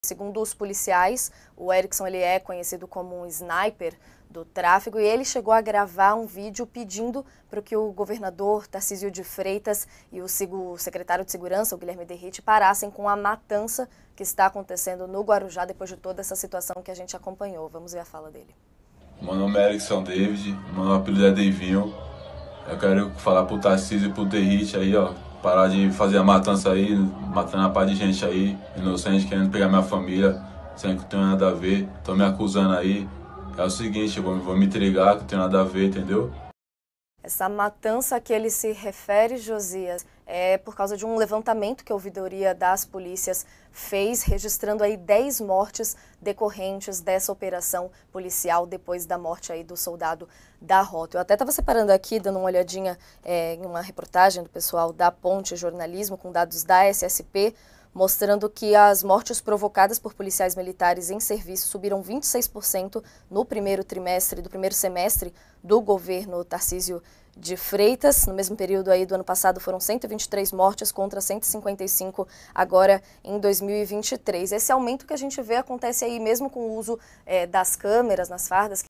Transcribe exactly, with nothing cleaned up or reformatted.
Segundo os policiais, o Erickson ele é conhecido como um sniper do tráfego e ele chegou a gravar um vídeo pedindo para que o governador Tarcísio de Freitas e o secretário de Segurança, o Guilherme Derrite, parassem com a matança que está acontecendo no Guarujá depois de toda essa situação que a gente acompanhou. Vamos ver a fala dele. Meu nome é Erickson David, meu apelido é Davinho. Eu quero falar pro Tarcísio e pro Derrite aí, ó, parar de fazer a matança aí, matando a pá de gente aí, inocente, querendo pegar minha família, sem que eu tenha nada a ver, tô me acusando aí. É o seguinte, eu vou, vou me entregar, que eu tenho nada a ver, entendeu? Essa matança a que ele se refere, Josias, é por causa de um levantamento que a ouvidoria das polícias fez, registrando aí dez mortes decorrentes dessa operação policial depois da morte aí do soldado da rota. Eu até estava separando aqui, dando uma olhadinha é, em uma reportagem do pessoal da Ponte Jornalismo com dados da S S P, mostrando que as mortes provocadas por policiais militares em serviço subiram vinte e seis por cento no primeiro trimestre do primeiro semestre do governo Tarcísio de Freitas. No mesmo período aí do ano passado foram cento e vinte e três mortes contra cento e cinquenta e cinco agora em dois mil e vinte e três. Esse aumento que a gente vê acontece aí mesmo com o uso é, das câmeras nas fardas.